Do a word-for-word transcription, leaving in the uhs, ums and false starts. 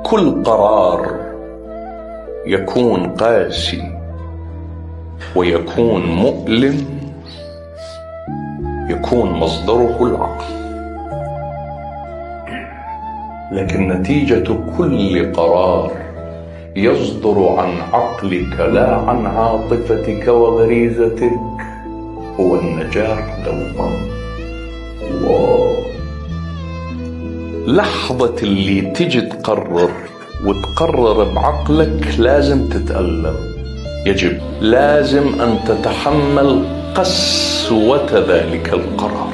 كل قرار يكون قاسي ويكون مؤلم يكون مصدره العقل، لكن نتيجة كل قرار يصدر عن عقلك لا عن عاطفتك وغريزتك هو النجاح دوما. الله، لحظة اللي تجي تقرر وتقرر بعقلك لازم تتألم، يجب لازم أن تتحمل قسوة ذلك القرار.